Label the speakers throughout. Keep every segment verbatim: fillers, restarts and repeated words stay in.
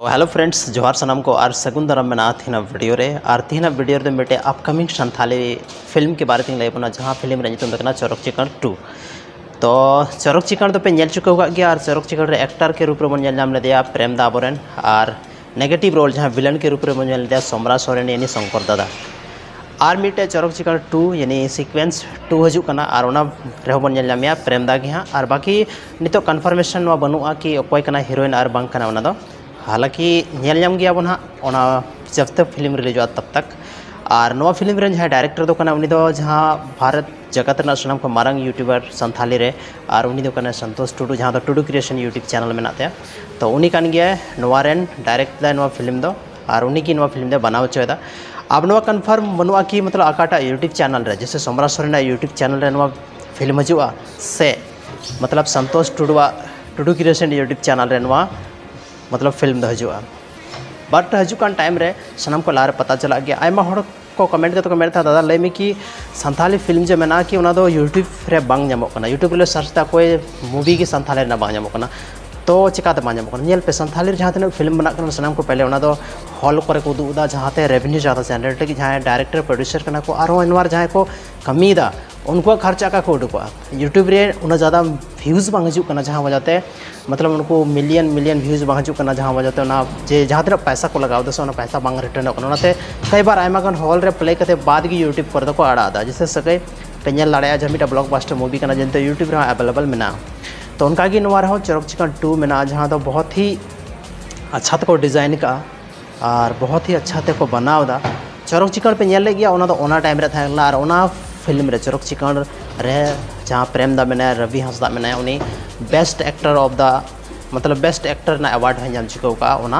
Speaker 1: Hello friends जोहार सनम को और सगुन दरम में तीन वीडियो रे और तीन वीडियो रे मिटे अपकमिंग संथाली फिल्म के बारे में लैबना जहाँ फिल्म रे नितुम दकना चरक चिकन टू। तो चरक चिकन तो पे नेल चुका गया और चरक चिकन रे एक्टर के रूप में बन नेल नाम लेदिया प्रेम दा आबोरेन और नेगेटिव रोल जहाँ विलन के रूप में बन नेल लेदिया सोमरा सोरेन यानी शंकर दादा और मिटे चरक चिकन टू यानी सीक्वेंस टू हजू कना और ओना रे बन नेल नामिया प्रेम दा गे हाँ और बाकी नितो कन्फर्मेशन वा बनुआ कि अकोय कना हीरोइन और बांग कना ओना दो हालांकि नेल नाम गया बन हाँ जब तक फिल्म रिलीजोगा तब तक और नवा फिल्म रे जहाँ डायरेक्टर दो कना उनी दो जहाँ भारत जगत ना सनम को मारंग यूट्यूबर संथाली रे और उनी दो कना संतोष टुडू जहाँ दो टुडू क्रिएशन यूट्यूब चैनल में नाते तो उनी कान गया नवा रेन डायरेक्ट दा नवा फिल्म दो और उनी की नवा फिल्म दे बनाव चोदा अब नवा कन्फर्म बनुआ कि मतलब आकाटा यूट्यूब चैनल रे जैसे सोमरा सोरेन यूट्यूब चैनल रे नवा फिल्म हजुआ से मतलब संतोष टुडुआ टुडू क्रिएशन यूट्यूब चैनल रे नवा मतलब फिल्म दो हजुआ बट हजुकान टाइम रे सनम को लार पता चला गया आयमा हड़ को कमेंट करते कमेंट था दादा लय में कि संथाली फिल्म जो मेना कि उना दो यूट्यूब रे बांग नामोग कना यूट्यूब ले सर्च ता कोई मूवी की संथाली ना बांग नामोग कना तो चिकाते बांग नामोग कना नेल पे संथाली जहाँ तक फिल्म बना कर सनम को पहले उना दो हॉल करे को उदा जहाँ ते रेवेन्यू ज़्यादा जनरेट की जहाँ डायरेक्टर प्रोड्यूसर कना को और इनवार जहाँ को कमी दा उनको खर्चा का को उडुआ यूट्यूब रे उना ज़्यादा व्यूज़ बांग हजु कना जहाँ वजहते मतलब उनको मिलियन मिलियन व्यूज़ बांग हजु कना जहाँ वजहते उना जे जहाँ तक पैसा को लगाव दस उना पैसा बांग रिटर्न कना उनाते कई बार आयमा गन हॉल रे प्ले करते बाद की यूट्यूब पर को आड़ा दा जैसे सके पेनल लड़ाया जमीटा ब्लॉकबस्टर मूवी कना जनते यूट्यूब रे अवेलेबल मेना तो उनका की नवा रहो चरक चिकन टू मेना जहाँ तो बहुत ही अच्छा तक डिज़ाइन का और बहुत ही अच्छा तक बनाव दा चरक चिकन पे नेल गया उना तो ओना टाइम रे था और ओना फिल्म रे चरक चिकन रे जहाँ प्रेम दा मेना रवि हंसदा मेना उनी बेस्ट एक्टर ऑफ द मतलब बेस्ट एक्टर ना अवार्ड है नाम चिको का ओना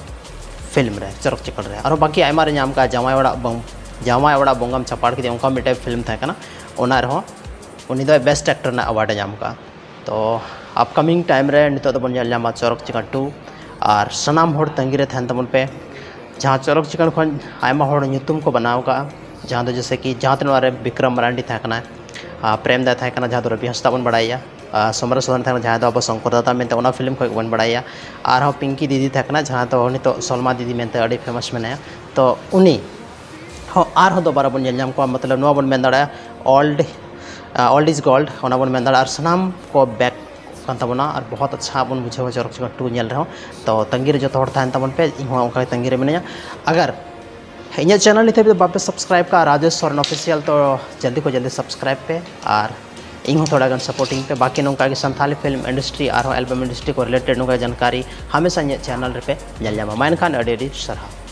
Speaker 1: फिल्म रे चरक चिकन रे और बाकी आयमा रे नाम का जमाय वड़ा जमाय वड़ा बोंगम चपाड़ के उनका मिटे फिल्म था कना ओना रहो उनी दो बेस्ट एक्टर ना अवार्ड नाम का तो अपकमिंग टाइम रे नितो तो बन नामा चरक चिकन टू और सनाम होड़ तंगी रे थान तमन पे जहाँ चरक चिकन खन आयमा होड़ nyutum को बनाव का जहाँ तो जैसे कि जहाँ तनवारे विक्रम मरांडी था कना प्रेम दा था कना जहाँ तो रवि हंसदा बन बढ़ाया सोमरा सोरेन था जहाँ तो अब शंकर दादा मेनते ओना फिल्म को बन बढ़ाया और हाँ पिंकी दीदी था कना जहाँ तो उनी तो सलमा दीदी मेनते अड़ी फेमस मेनाया तो उनी हाँ और हाँ दोबारा बन नाम को मतलब नवा बन मेन दाड़ा ओल्ड ओल्ड इज गोल्ड ओना बन मेन दाड़ा और सनाम को बैक तबना और बहुत अच्छा बन बुझे चरक चिकन टू नेल रहो तो तंगी रे जो थान तबन पे इनका उनका तंगी रे मिना अगर इन चैनल निते भी बापे सब्सक्राइब का राजेश सोरेन ऑफिशियल तो जल्दी को जल्दी सब्सक्राइब पे और इन थोड़ा गन सपोर्टिंग पे बाकी नौका की संथाली फिल्म इंडस्ट्री और एल्बम इंडस्ट्री को रिलेटेड नौका जानकारी हमेशा चैनल पे नेल मा माइन खान अडेडी सरहा।